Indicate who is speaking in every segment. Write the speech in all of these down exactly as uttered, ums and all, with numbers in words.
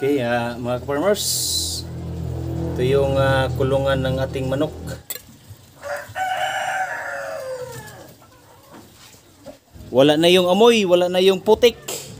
Speaker 1: Okay, uh, mga ka-farmers, ito yung uh, kulungan ng ating manok. Wala na yung amoy, wala na yung putik.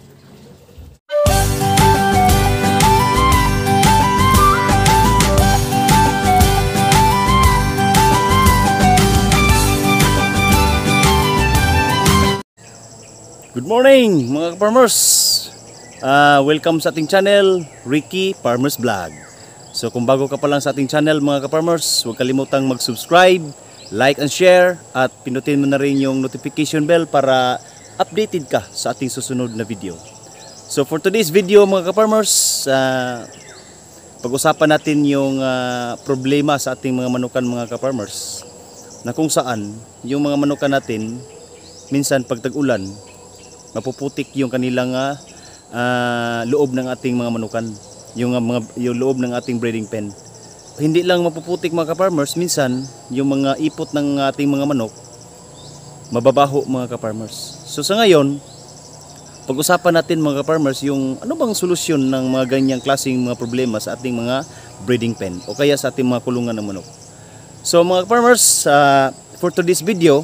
Speaker 1: Good morning mga ka-farmers. Uh, welcome sa ating channel, Ricky Farmers Vlog. So kung bago ka pa lang sa ating channel mga ka-farmers, huwag kalimutang mag-subscribe, like and share, at pinutin mo na rin yung notification bell para updated ka sa ating susunod na video. So for today's video mga ka-farmers, uh, pag-usapan natin yung uh, problema sa ating mga manukan mga ka-farmers, na kung saan yung mga manukan natin minsan pag tag-ulan mapuputik yung kanilang uh, Uh, loob ng ating mga manukan, yung, uh, mga, yung loob ng ating breeding pen. Hindi lang mapuputik mga ka-farmers, minsan yung mga ipot ng ating mga manok mababaho mga ka-farmers. So sa ngayon, pag-usapan natin mga ka-farmers yung ano bang solusyon ng mga ganyang klaseng mga problema sa ating mga breeding pen o kaya sa ating mga kulungan ng manok. So mga ka-farmers, uh, for today's video,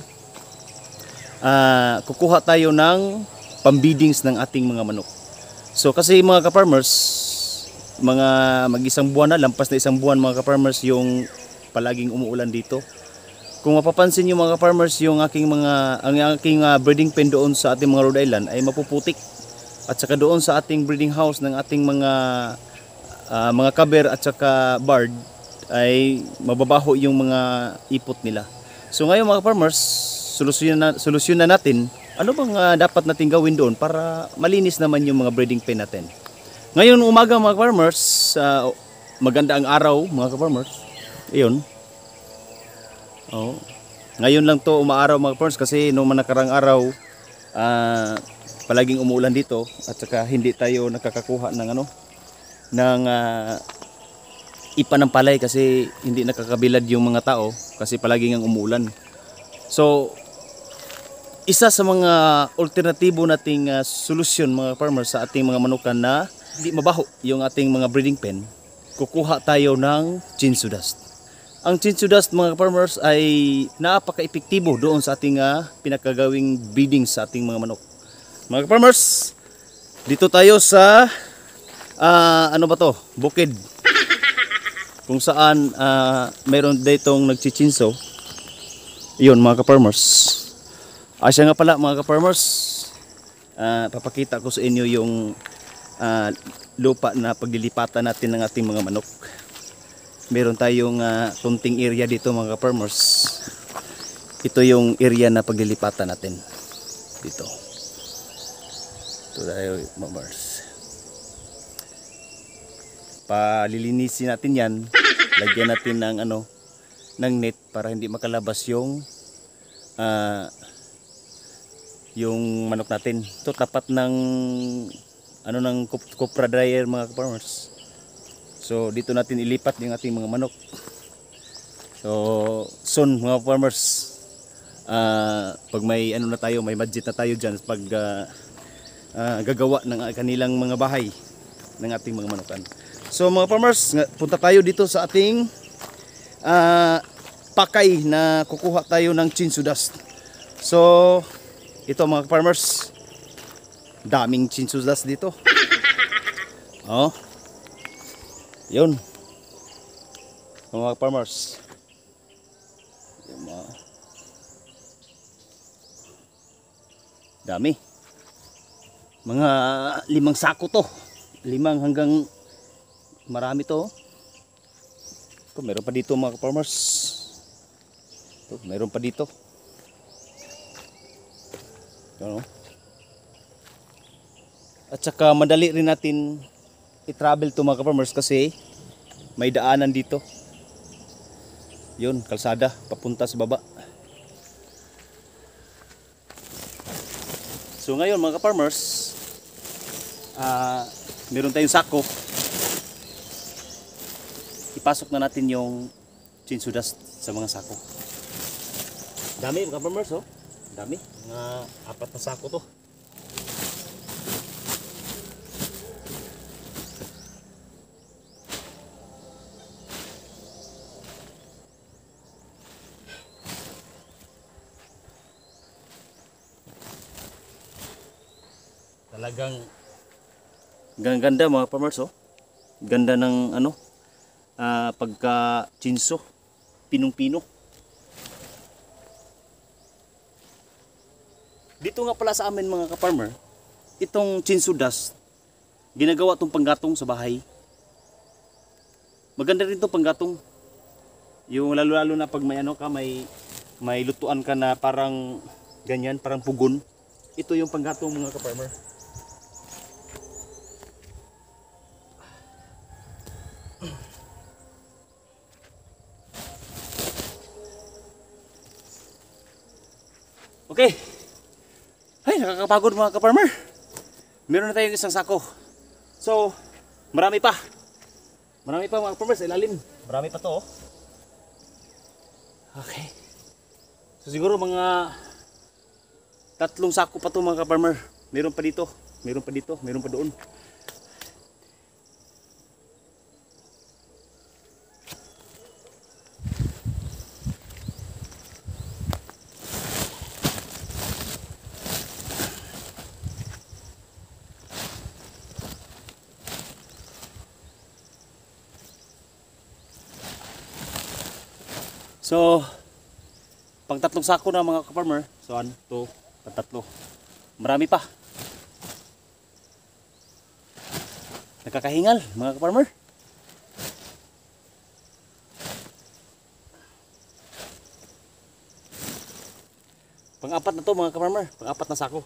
Speaker 1: uh, kukuha tayo ng pambidings ng ating mga manok. So kasi mga ka-farmers, mga mag-isang buwan na, lampas na isang buwan mga ka-farmers yung palaging umuulan dito. Kung mapapansin niyo mga ka-farmers, yung aking mga ang aking uh, breeding pen doon sa ating mga Rhode Island ay mapuputik. At saka doon sa ating breeding house ng ating mga uh, mga cover at saka bird ay mababaho yung mga ipot nila. So ngayon mga ka-farmers, solusyon na, solusyon na natin. Ano bang uh, dapat natin gawin doon para malinis naman yung mga breeding pen natin? Ngayon umaga mga farmers, uh, maganda ang araw mga farmers. Ayun. Oh. Ngayon lang to umaaraw mga farmers kasi nung nakarang araw uh, palaging umuulan dito at saka hindi tayo nakakakuha ng ano ng uh, ipa ng palay kasi hindi nakakabilad yung mga tao kasi palaging ang umuulan. So isa sa mga alternatibo nating uh, solusyon mga farmers sa ating mga manukan na hindi mabaho yung ating mga breeding pen, kukuha tayo ng chinsu dust. Ang chinsu dust mga farmers ay napaka-epektibo doon sa ating uh, pinakagawing breeding sa ating mga manok. Mga farmers, dito tayo sa uh, ano ba to? Bukid. Kung saan uh, mayroon ditong nagchichinso. Iyon mga farmers. Asya nga pala mga ka-farmers, uh, papakita ko sa inyo yung uh, lupa na paglilipatan natin ng ating mga manok. Meron tayong uh, kunting area dito mga ka-farmers. Ito yung area na paglilipatan natin dito. Ito tayo mga farmers. Palilinisin natin yan. Lagyan natin ng ano, ng net para hindi makalabas yung uh, yung manok natin. Ito tapat ng ano ng copra dryer mga farmers. So dito natin ilipat yung ating mga manok. So soon mga farmers, uh, pag may ano na tayo, may budget na tayo dyan pag uh, uh, gagawa ng kanilang mga bahay ng ating mga manukan. So mga farmers, punta tayo dito sa ating uh, pakay na kukuha tayo ng chinsu dust. So ito mga farmers, daming chinsu dust dito. Oh. Yun. Mga farmers. Yung mga dami. Mga limang sako to. Limang hanggang marami to. Ito, meron pa dito mga farmers. Ito, meron pa dito. Ano? At saka madali rin natin i-travel to mga ka-farmers kasi may daanan dito. Yun, kalsada papunta sa baba. So ngayon mga ka-farmers, uh, meron tayong sako. Ipasok na natin yung chinsu dust sa mga sako. Dami mga ka-farmers, oh. Dami, mga apat na sako to. Talagang ganda mga farmers, oh. Ganda ng ano, uh, pagka chinso, pinong-pino. Dito nga pala sa amin mga ka-farmer, itong chinso dust, ginagawa itong panggatong sa bahay. Maganda rin itong panggatong. Yung lalo-lalo na pag may ano ka, may, may lutuan ka na parang ganyan, parang pugon. Ito yung panggatong mga ka-farmer. Okay. Ay, nakakapagod mga ka-farmer. Meron na tayong isang sako. So, marami pa. Marami pa mga ka-farmer sa ilalim. Marami pa to, oh. Okay. So siguro mga tatlong sako pa to mga ka-farmer. Meron pa dito, meron pa dito, meron pa doon. So, pang tatlong sako na mga ka-farmer. So, one, two, pang tatlo. Marami pa. Nakakahingal mga ka-farmer. Pang-apat na to mga ka-farmer. Pang-apat na sako.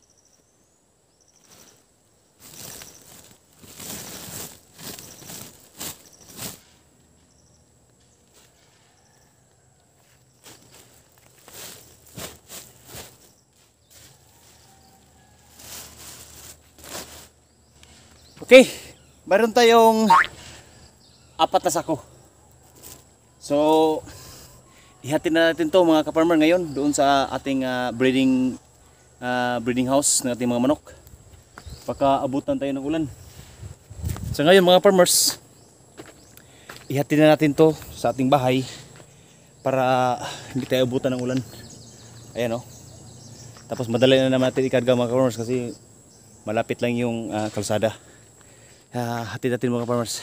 Speaker 1: Okay, mayroon tayong apat na sako. So, ihati na natin to mga ka-farmer ngayon doon sa ating uh, breeding uh, breeding house ng ating mga manok. Baka abutan tayo ng ulan. So ngayon mga farmers, ihati na natin to sa ating bahay para hindi tayo abutan ng ulan. Ayan, oh. Tapos madali na naman natin ikarga mga farmers kasi malapit lang yung uh, kalsada. Uh, hati natin mga farmers.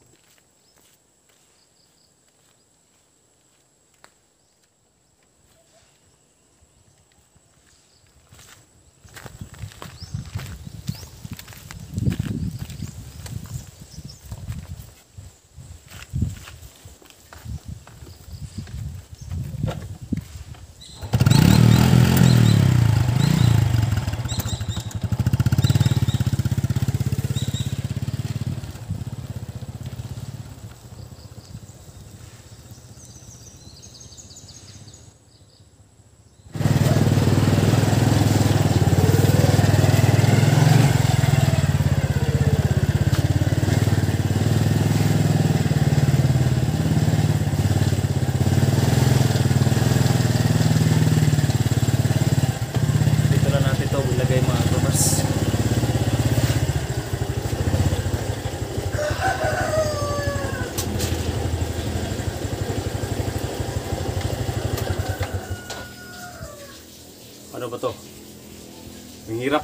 Speaker 1: Ano ba to? Ang hirap.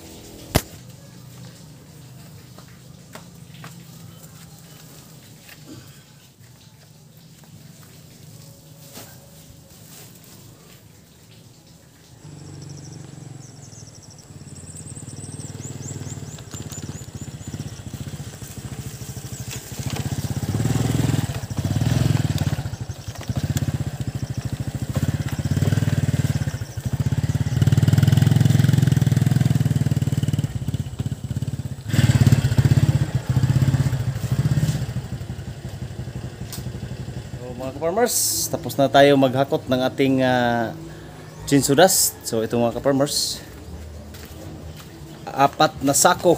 Speaker 1: Mga ka-farmers, tapos na tayo maghakot ng ating uh, chinso dust. So ito mga ka-farmers, apat na sako.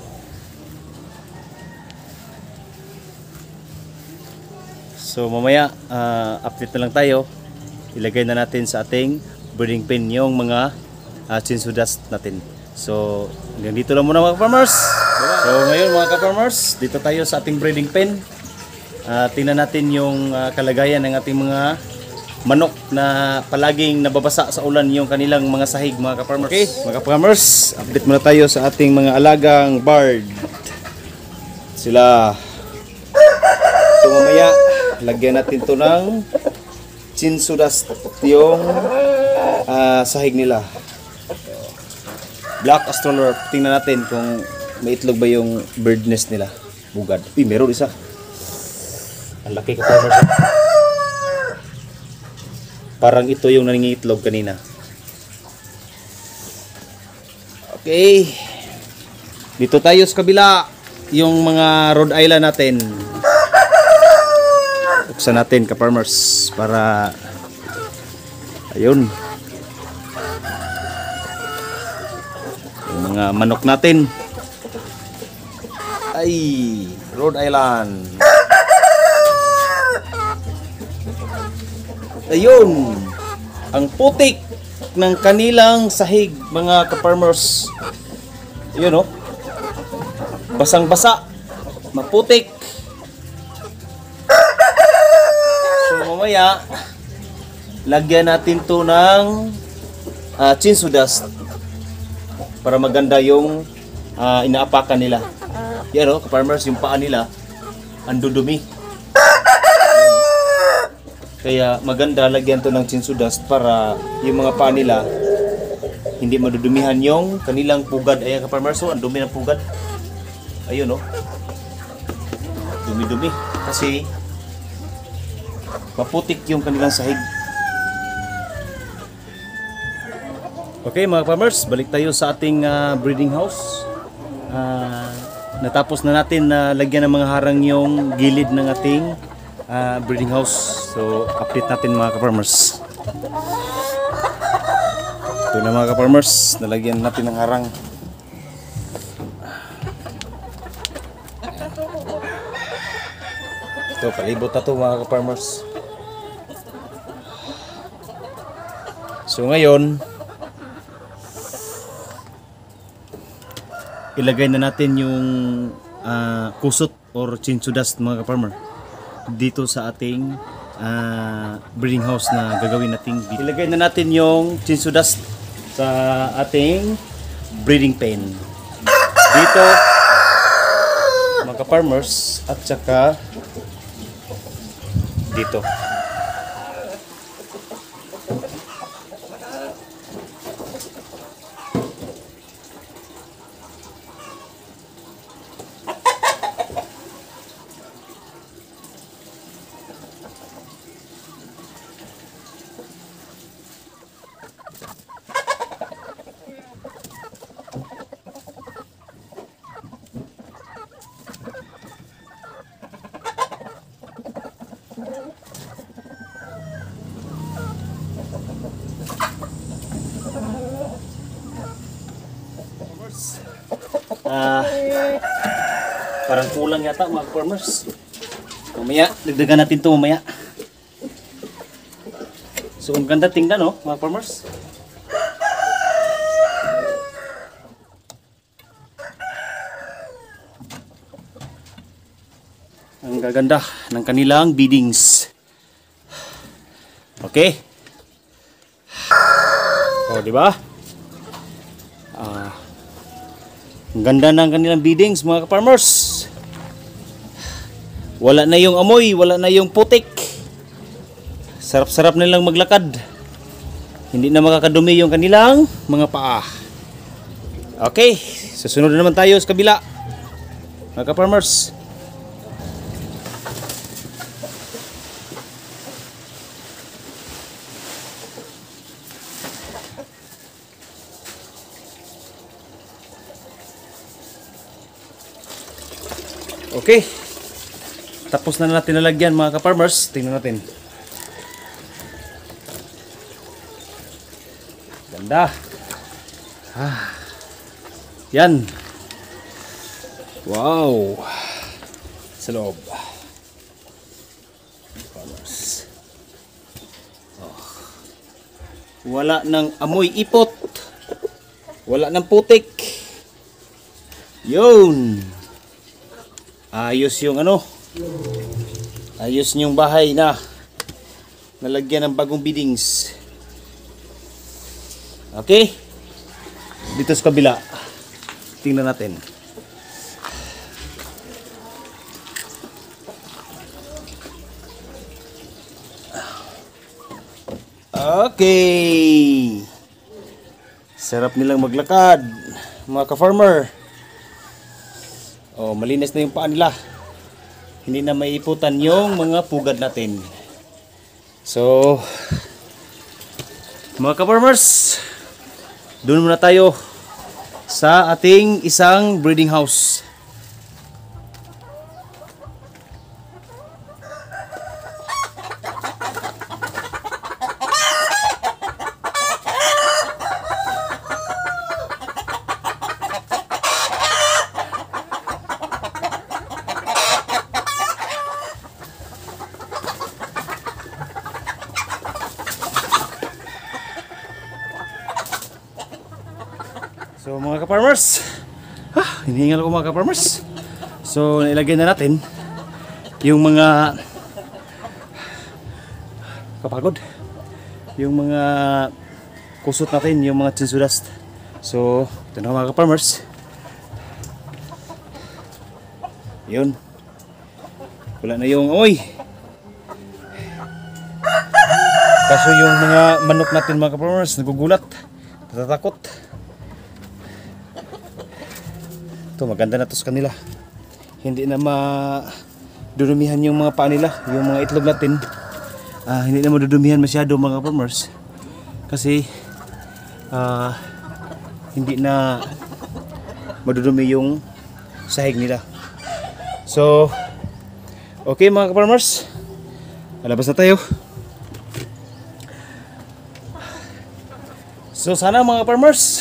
Speaker 1: So mamaya uh, update na lang tayo. Ilagay na natin sa ating breeding pen yung mga uh, chinso dust natin. So hanggang dito lang muna mga ka-farmers. So ngayon mga ka-farmers, dito tayo sa ating breeding pen. Uh, tingnan natin yung uh, kalagayan ng ating mga manok na palaging nababasa sa ulan yung kanilang mga sahig, mga ka-farmers. Okay, mga ka-farmers, update muna tayo sa ating mga alagang bird. Sila. So mamaya, lagyan natin to ng chinsu dust yung uh, sahig nila. Black Australorp. Tingnan natin kung may itlog ba yung bird nest nila. Bugad. Uy, meron isa. Ang laki, ka-farmers. Parang ito yung nangingitlog kanina. Okay. Dito tayo sa kabila. Yung mga Rhode Island natin. Buksan natin, ka-farmers. Para ayun. Yung mga manok natin. Ay, Rhode Island. Ayun, ang putik ng kanilang sahig, mga ka-farmers. Ayun, oh. Basang-basa, maputik. So mamaya, lagyan natin to ng uh, chinsu dust para maganda yung uh, inaapakan nila. Yan, oh, ka-farmers, yung paa nila ang dudumi. Kaya maganda lagyan to ng chinsu dust para yung mga paa nila hindi madudumihan yung kanilang pugad. Ayan, ka-farmers, so ang dumi ng pugad. Ayun, oh. Dumi-dumi kasi maputik yung kanilang sahig. Okay, mga farmers, balik tayo sa ating uh, breeding house. Uh, natapos na natin na uh, lagyan ng mga harang yung gilid ng ating uh, breeding house. So, update natin, mga ka-farmers. Ito na, mga ka-farmers, nalagyan natin ng harang. Ito, palibot na ito, mga ka-farmers. So ngayon, ilagay na natin yung uh, kusot or chinsu dust, mga ka-farmer, dito sa ating uh, breeding house na gagawin nating video. Ilagay na natin yung chinsu dust sa ating breeding pen dito, mga ka-farmers, at saka dito. Uh, parang kulang yata, mga farmers. Mamaya, dagdagan natin ito mamaya. So, ang ganda tingnan, no, mga farmers. Ang gaganda ng kanilang beddings. Okay. O, di ba? Ah, ang ganda ng kanilang beddings, mga ka-farmers. Wala na yung amoy, wala na yung putik. Sarap-sarap nilang maglakad. Hindi na makakadumi yung kanilang mga paa. Okay, susunod na naman tayo sa kabila, mga ka-farmers. Okay, tapos na natin nalagyan, mga ka-farmers. Tingnan natin. Ganda. Ah, yan. Wow. Sa loob. Farmers. Oh. Wala nang amoy ipot. Wala nang putik. Yun. Ayos yung ano. Ayos yung bahay na nalagyan ng bagong beadings. Okay, dito sa kabila tingnan natin. Okay, sarap nilang maglakad mga ka-farmer. Oh, malinis na yung paa nila. Hindi na maiiputan yung mga pugad natin. So, mga ka-farmers, doon muna tayo sa ating isang breeding house. So mga ka-farmers, ah, hinihingal ko mga ka-farmers. So nilagay na natin yung mga kapagod, yung mga kusot natin, yung mga chinsu dust. So ito na mga ka-farmers. Yun, wala na yung amoy. Kaso yung mga manok natin mga ka-farmers nagugulat, natatakot. Ito, maganda na to sa kanila. Hindi na madudumihan yung mga paa nila, yung mga itlog natin. Uh, hindi na madudumihan masyado mga farmers. Kasi uh, hindi na madudumi yung sahig nila. So, okay mga farmers, alabas na tayo. So sana mga farmers,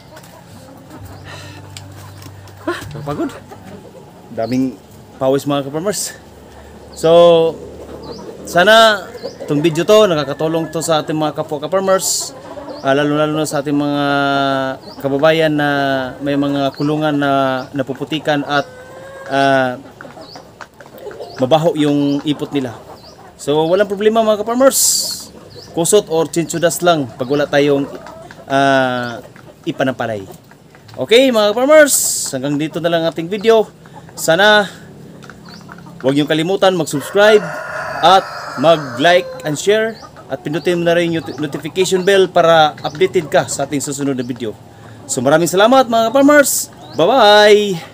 Speaker 1: pagod. Daming pawis mga ka-farmers. So, sana itong video to nakakatulong to sa ating mga kapwa ka-farmers, uh, lalo-lalo na sa ating mga kababayan na may mga kulungan na napuputikan at uh, mabaho yung ipot nila. So, walang problema mga ka-farmers. Kusot or chinsu dust lang pag wala tayong uh, ipanampalay. Okay mga farmers, hanggang dito na lang ating video. Sana huwag niyong kalimutan mag-subscribe at mag-like and share, at pindutin mo na rin yung notification bell para updated ka sa ating susunod na video. So maraming salamat mga farmers. Bye bye.